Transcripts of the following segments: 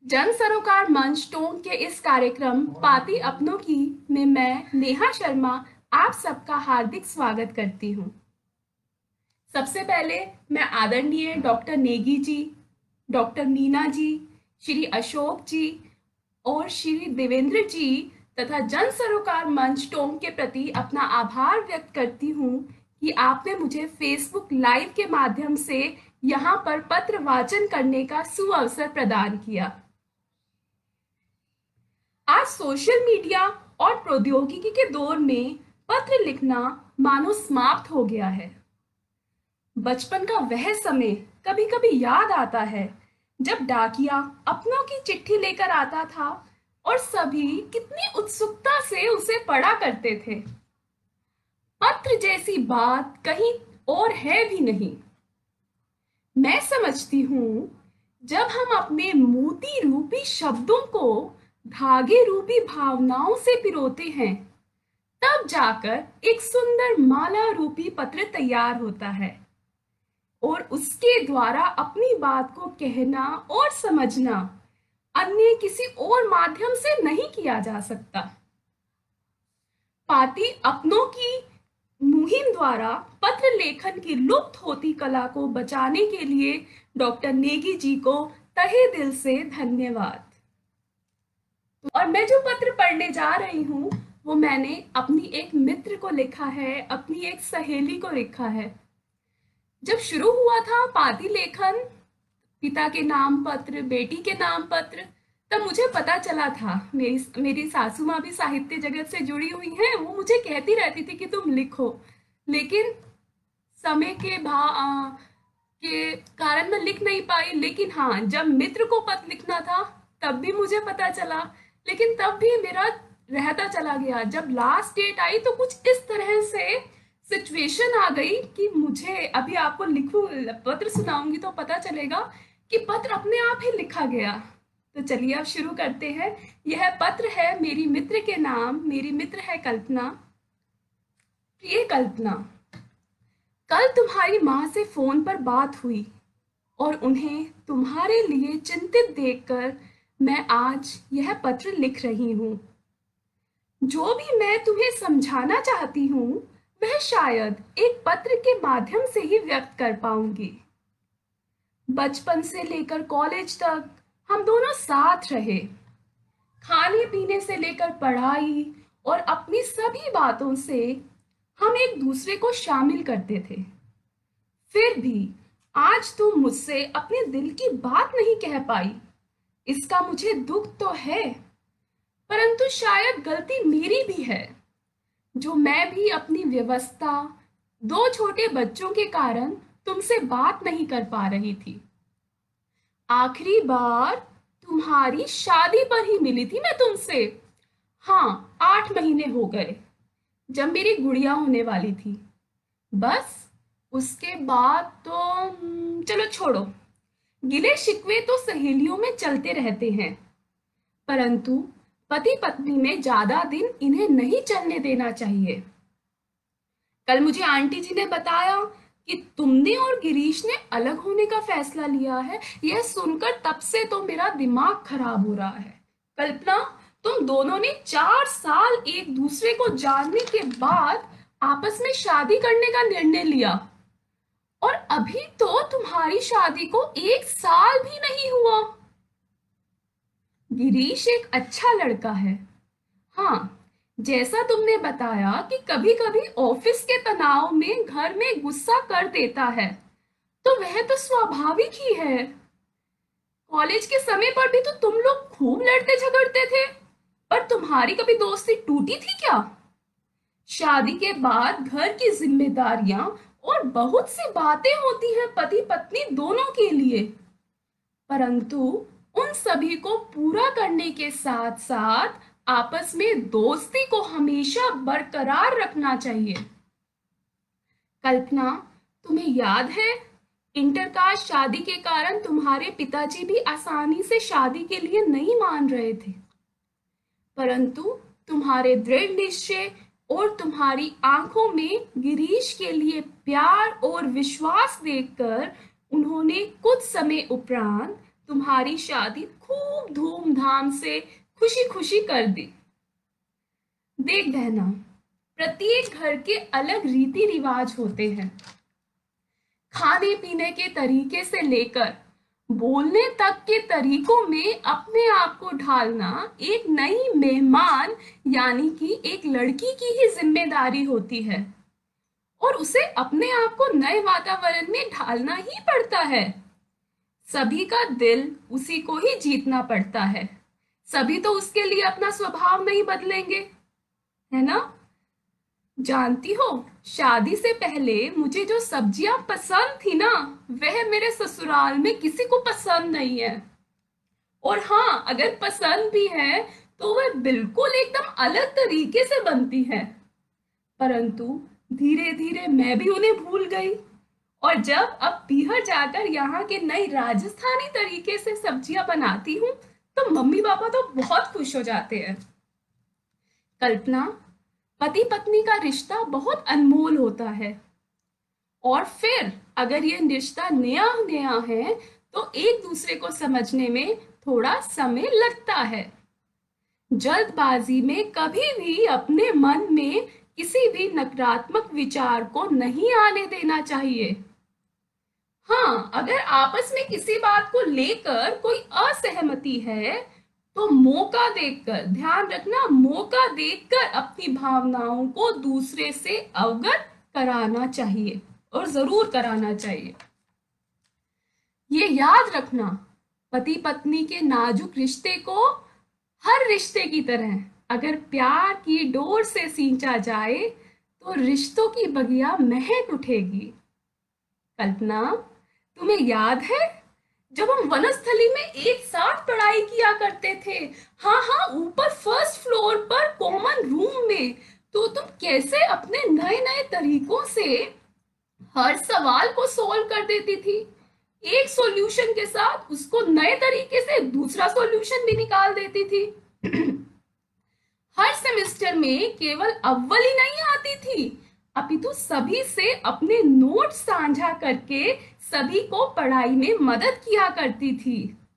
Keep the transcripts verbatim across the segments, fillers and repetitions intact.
जन सरोकार मंच टोंक के इस कार्यक्रम पाती अपनों की में मैं नेहा शर्मा आप सबका हार्दिक स्वागत करती हूँ। सबसे पहले मैं आदरणीय डॉक्टर नेगी जी, डॉक्टर मीना जी, श्री अशोक जी और श्री देवेंद्र जी तथा जन सरोकार मंच टोंक के प्रति अपना आभार व्यक्त करती हूँ कि आपने मुझे फेसबुक लाइव के माध्यम से यहाँ पर पत्र वाचन करने का सुअवसर प्रदान किया। आज सोशल मीडिया और प्रौद्योगिकी के दौर में पत्र लिखना मानो समाप्त हो गया है। बचपन का वह समय कभी कभी याद आता है जब डाकिया अपनों की चिट्ठी लेकर आता था और सभी कितनी उत्सुकता से उसे पढ़ा करते थे। पत्र जैसी बात कहीं और है भी नहीं। मैं समझती हूँ जब हम अपने मोती रूपी शब्दों को धागे रूपी भावनाओं से पिरोते हैं, तब जाकर एक सुंदर माला रूपी पत्र तैयार होता है और उसके द्वारा अपनी बात को कहना और समझना अन्य किसी और माध्यम से नहीं किया जा सकता। पाती अपनों की मुहिम द्वारा पत्र लेखन की लुप्त होती कला को बचाने के लिए डॉक्टर नेगी जी को तहे दिल से धन्यवाद। और मैं जो पत्र पढ़ने जा रही हूँ वो मैंने अपनी एक मित्र को लिखा है, अपनी एक सहेली को लिखा है। जब शुरू हुआ था पाती लेखन, पिता के नाम पत्र, बेटी के नाम पत्र, तब मुझे पता चला था, मेरी मेरी सासू माँ भी साहित्य जगत से जुड़ी हुई हैं, वो मुझे कहती रहती थी कि तुम लिखो, लेकिन समय के भा आ, के कारण मैं लिख नहीं पाई। लेकिन हाँ, जब मित्र को पत्र लिखना था तब भी मुझे पता चला, लेकिन तब भी मेरा रहता चला गया। जब लास्ट डेट आई तो कुछ इस तरह से सिचुएशन आ गई कि मुझे अभी आपको लिखू पत्र सुनाऊंगी तो पता चलेगा कि पत्र अपने आप ही लिखा गया। तो चलिए अब शुरू करते हैं। यह पत्र है मेरी मित्र के नाम। मेरी मित्र है कल्पना। प्रिय कल्पना, कल तुम्हारी माँ से फोन पर बात हुई और उन्हें तुम्हारे लिए चिंतित देखकर मैं आज यह पत्र लिख रही हूँ। जो भी मैं तुम्हें समझाना चाहती हूँ वह शायद एक पत्र के माध्यम से ही व्यक्त कर पाऊंगी। बचपन से लेकर कॉलेज तक हम दोनों साथ रहे। खाने पीने से लेकर पढ़ाई और अपनी सभी बातों से हम एक दूसरे को शामिल करते थे। फिर भी आज तुम मुझसे अपने दिल की बात नहीं कह पाई, इसका मुझे दुख तो है, परंतु शायद गलती मेरी भी है जो मैं भी अपनी व्यवस्था, दो छोटे बच्चों के कारण तुमसे बात नहीं कर पा रही थी। आखिरी बार तुम्हारी शादी पर ही मिली थी मैं तुमसे। हाँ, आठ महीने हो गए, जब मेरी गुड़िया होने वाली थी। बस उसके बाद तो चलो छोड़ो, गिले शिकवे तो सहेलियों में चलते रहते हैं, परंतु पति पत्नी में ज्यादा दिन इन्हें नहीं चलने देना चाहिए। कल मुझे आंटी जी ने बताया कि तुमने और गिरीश ने अलग होने का फैसला लिया है। यह सुनकर तब से तो मेरा दिमाग खराब हो रहा है। कल्पना, तुम दोनों ने चार साल एक दूसरे को जानने के बाद आपस में शादी करने का निर्णय लिया और अभी तो तुम्हारी शादी को एक साल भी नहीं हुआ। गिरीश एक अच्छा लड़का है। हाँ, जैसा तुमने बताया कि कभी कभी ऑफिस के तनाव में घर में गुस्सा कर देता है, तो वह तो स्वाभाविक ही है। कॉलेज के समय पर भी तो तुम लोग खूब लड़ते झगड़ते थे, पर तुम्हारी कभी दोस्ती टूटी थी क्या? शादी के बाद घर की जिम्मेदारियां और बहुत सी बातें होती हैं पति पत्नी दोनों के लिए, परंतु उन सभी को पूरा करने के साथ साथ आपस में दोस्ती को हमेशा बरकरार रखना चाहिए। कल्पना, तुम्हें याद है इंटरकास्ट शादी के कारण तुम्हारे पिताजी भी आसानी से शादी के लिए नहीं मान रहे थे, परंतु तुम्हारे दृढ़ निश्चय और तुम्हारी आंखों में गिरीश के लिए प्यार और विश्वास देखकर उन्होंने कुछ समय उपरांत तुम्हारी शादी खूब धूमधाम से खुशी खुशी कर दी। देख बहना, प्रत्येक घर के अलग रीति रिवाज होते हैं। खाने पीने के तरीके से लेकर बोलने तक के तरीकों में अपने आप को ढालना एक नई मेहमान यानी कि एक लड़की की ही जिम्मेदारी होती है और उसे अपने आप को नए वातावरण में ढालना ही पड़ता है। सभी का दिल उसी को ही जीतना पड़ता है। सभी तो उसके लिए अपना स्वभाव नहीं बदलेंगे, है ना? जानती हो, शादी से पहले मुझे जो सब्जियां पसंद थी ना, वह मेरे ससुराल में किसी को पसंद नहीं है। और हाँ, अगर पसंद भी है तो वह बिल्कुल एकदम अलग तरीके से बनती है। परंतु धीरे धीरे मैं भी उन्हें भूल गई और जब अब पीहर जाकर यहाँ के नई राजस्थानी तरीके से सब्जियां बनाती हूँ तो मम्मी पापा तो बहुत खुश हो जाते हैं। कल्पना, पति पत्नी का रिश्ता बहुत अनमोल होता है और फिर अगर ये रिश्ता नया नया है तो एक दूसरे को समझने में थोड़ा समय लगता है। जल्दबाजी में कभी भी अपने मन में किसी भी नकारात्मक विचार को नहीं आने देना चाहिए। हाँ, अगर आपस में किसी बात को लेकर कोई असहमति है तो मौका देखकर, ध्यान रखना, मौका देखकर अपनी भावनाओं को दूसरे से अवगत कराना चाहिए और जरूर कराना चाहिए। ये याद रखना, पति पत्नी के नाजुक रिश्ते को हर रिश्ते की तरह अगर प्यार की डोर से सींचा जाए तो रिश्तों की बगिया महक उठेगी। कल्पना, तुम्हें याद है जब हम वनस्थली में एक साथ पढ़ाई किया करते थे? हाँ हाँ, ऊपर फर्स्ट फ्लोर पर कॉमन रूम में। तो तुम कैसे अपने नए नए तरीकों से हर सवाल को सॉल्व कर देती थी। एक सॉल्यूशन के साथ उसको नए तरीके से दूसरा सॉल्यूशन भी निकाल देती थी। हर सेमेस्टर में केवल अव्वल ही नहीं आती थी, अपितु सभी से अपने नोट्स साझा करके सभी को पढ़ाई में मदद किया करती थी।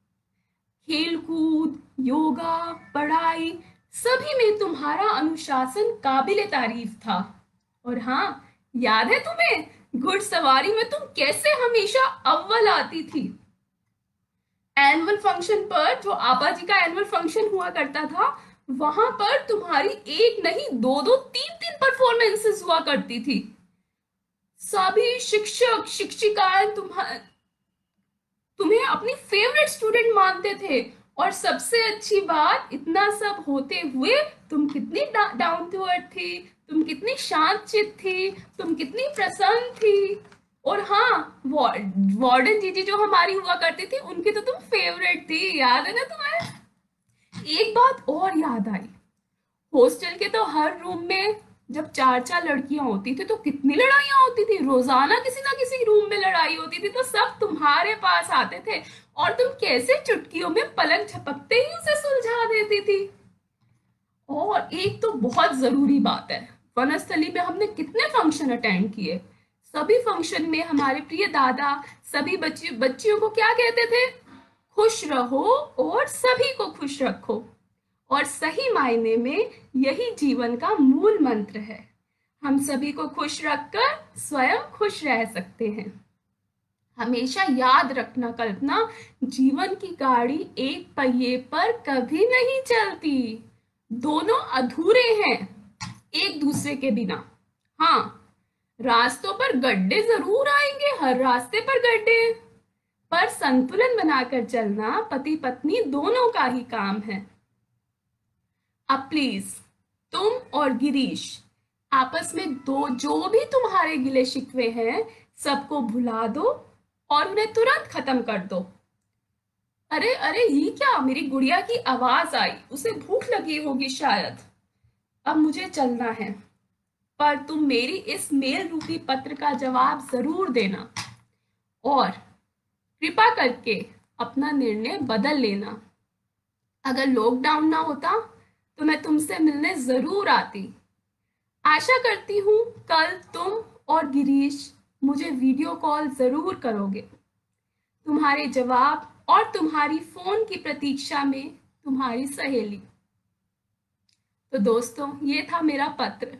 खेलकूद, योगा, पढ़ाई, सभी में तुम्हारा अनुशासन काबिले तारीफ था। और हाँ, याद है तुम्हें घुड़सवारी में तुम कैसे हमेशा अव्वल आती थी। एनुअल फंक्शन पर, जो आपा जी का एनुअल फंक्शन हुआ करता था, वहां पर तुम्हारी एक नहीं दो दो तीन तीन परफॉर्मेंसेस हुआ करती थी। सभी शिक्षक शिक्षिकाएं तुम्हारे तुम्हें अपनी फेवरेट स्टूडेंट मानते थे। और सबसे अच्छी बात, इतना सब होते हुए तुम कितनी डाउन टू अर्थ थी, तुम कितनी शांतचित्त थी, तुम कितनी प्रसन्न थी। और हाँ, वार्डन जीजी जो हमारी हुआ करती थी, उनकी तो तुम फेवरेट थी, याद है ना तुम्हें? एक बात और याद आई, हॉस्टल के तो हर रूम में जब चार चार लड़कियां होती थी तो कितनी लड़ाइयां होती थी। रोजाना किसी ना किसी रूम में लड़ाई होती थी, तो सब तुम्हारे पास आते थे और तुम कैसे चुटकियों में पलक झपकते ही उसे सुलझा देती थी। और एक तो बहुत जरूरी बात है, वनस्थली में हमने कितने फंक्शन अटेंड किए। सभी फंक्शन में हमारे प्रिय दादा सभी बच्ची बच्चियों को क्या कहते थे? खुश रहो और सभी को खुश रखो। और सही मायने में यही जीवन का मूल मंत्र है। हम सभी को खुश रखकर स्वयं खुश रह सकते हैं। हमेशा याद रखना कल्पना, जीवन की गाड़ी एक पहिए पर कभी नहीं चलती, दोनों अधूरे हैं एक दूसरे के बिना। हाँ, रास्तों पर गड्ढे जरूर आएंगे, हर रास्ते पर गड्ढे, पर संतुलन बनाकर चलना पति पत्नी दोनों का ही काम है। अब प्लीज तुम और गिरीश आपस में दो जो भी तुम्हारे गिले शिकवे हैं सबको भुला दो और उन्हें तुरंत खत्म कर दो। अरे अरे, ये क्या, मेरी गुड़िया की आवाज आई, उसे भूख लगी होगी शायद। अब मुझे चलना है, पर तुम मेरी इस मेल रूपी पत्र का जवाब जरूर देना और कृपा करके अपना निर्णय बदल लेना। अगर लॉकडाउन ना होता तो मैं तुमसे मिलने जरूर आती। आशा करती हूँ कल तुम और गिरीश मुझे वीडियो कॉल जरूर करोगे। तुम्हारे जवाब और तुम्हारी फोन की प्रतीक्षा में तुम्हारी सहेली। तो दोस्तों, ये था मेरा पत्र।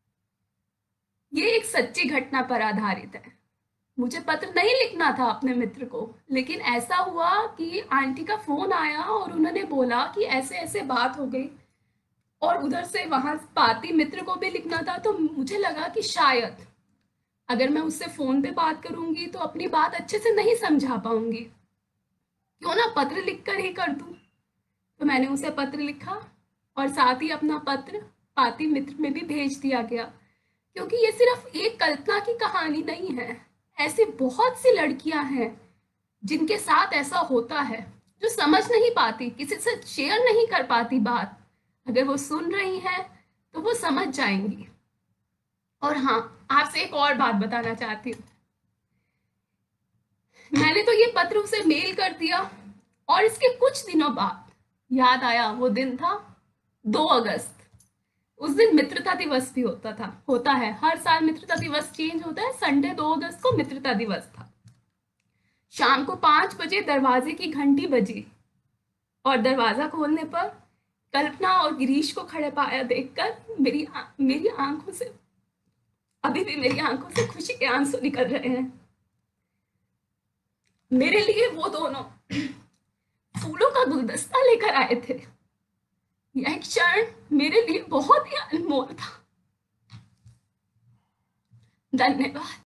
ये एक सच्ची घटना पर आधारित है। मुझे पत्र नहीं लिखना था अपने मित्र को, लेकिन ऐसा हुआ कि आंटी का फोन आया और उन्होंने बोला कि ऐसे ऐसे बात हो गई, और उधर से वहां पाती मित्र को भी लिखना था। तो मुझे लगा कि शायद अगर मैं उससे फोन पे बात करूंगी तो अपनी बात अच्छे से नहीं समझा पाऊंगी, क्यों ना पत्र लिख कर ही कर दूं। तो मैंने उसे पत्र लिखा और साथ ही अपना पत्र पाती मित्र में भी भेज दिया गया, क्योंकि ये सिर्फ एक कल्पना की कहानी नहीं है। ऐसी बहुत सी लड़कियां हैं जिनके साथ ऐसा होता है, जो समझ नहीं पाती, किसी से शेयर नहीं कर पाती बात। अगर वो सुन रही हैं तो वो समझ जाएंगी। और हाँ, आपसे एक और बात बताना चाहती हूँ। मैंने तो ये पत्र उसे मेल कर दिया, और इसके कुछ दिनों बाद याद आया, वो दिन था दो अगस्त। उस दिन मित्रता दिवस भी होता था होता है हर साल मित्रता दिवस चेंज होता है। संडे दो अगस्त को मित्रता दिवस था। शाम को पांच बजे दरवाजे की घंटी बजी, और दरवाजा खोलने पर कल्पना और गिरीश को खड़े पाया देखकर मेरी आ, मेरी आंखों से अभी भी मेरी आंखों से खुशी के आंसू निकल रहे हैं। मेरे लिए वो दोनों फूलों का गुलदस्ता लेकर आए थे। यह क्षण मेरे लिए बहुत ही अनमोल था। धन्यवाद।